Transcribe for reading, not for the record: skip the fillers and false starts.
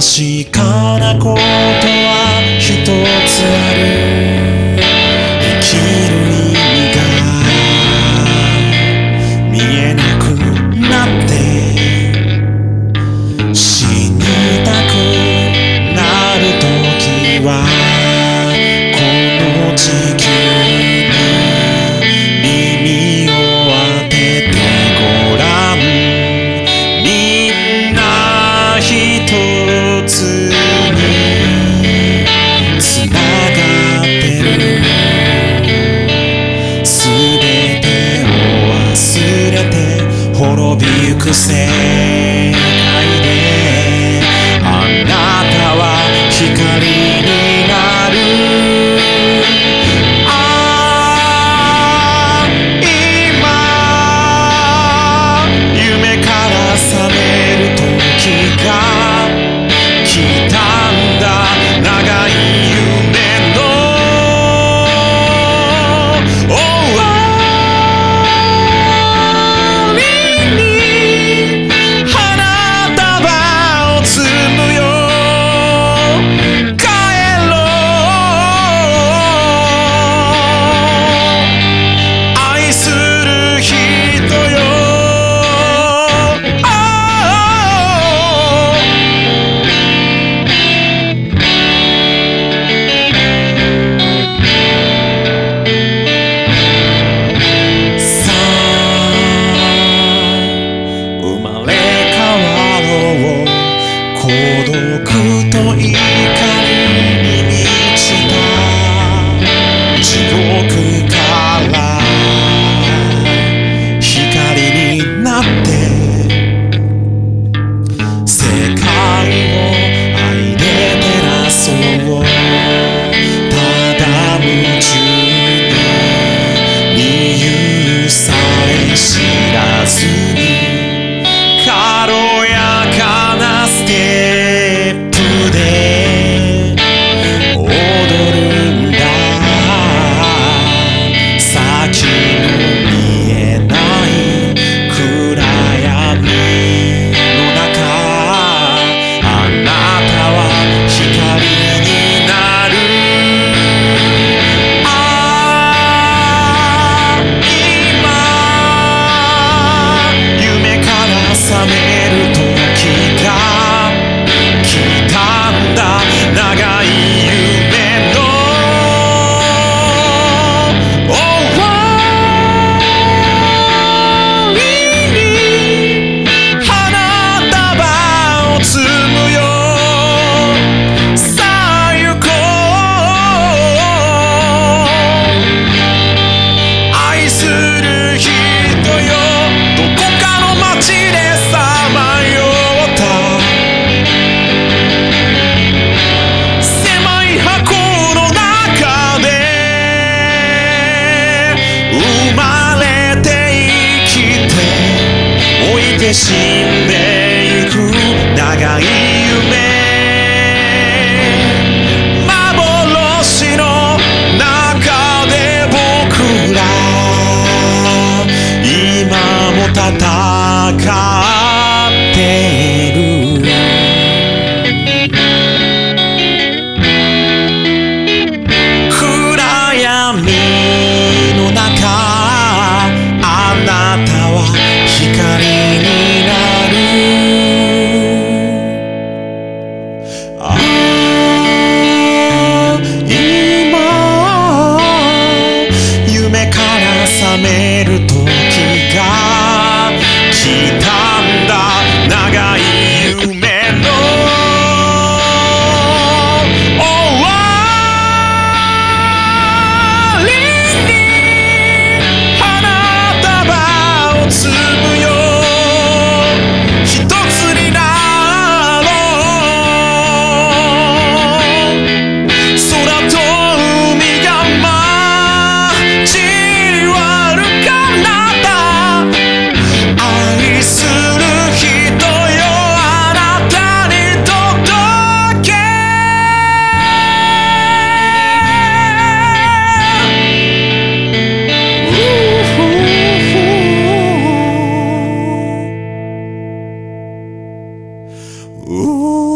確かなことは一つある。生きる意味が見えなくなって死にたくなるときはこの地球に耳を当ててごらん。みんな一つにつながってる。すべてを忘れて滅びゆく世界であなたは光になる。ああ、今夢から覚める時が来たんだ。長い夢の終わりに花束を摘むよ。帰ろう愛する人よ。孤独と怒りに満ちた地獄から光になって世界を愛で照らそう。ただ夢中に理由さえ知らずに軽やかなステップで踊るんだ。先の見えない暗闇の中あなたは光になる。ああ、今夢から覚める時が来たんだ。長い夢の終わりに花束を摘むよ。さあ行こう愛する人よ。どこかの街でさまよった狭い箱の中で生まれて生きて老いて死んでゆく長い夢。幻の中で僕ら今も戦ってる。暗闇の中あなたは光になる。ああ、今夢から覚める時が来たんだ。長い夢の終わりに花束を摘むよ。一つになろう。空と海が交わる彼方愛する人よ。あなたに届け。Ooh.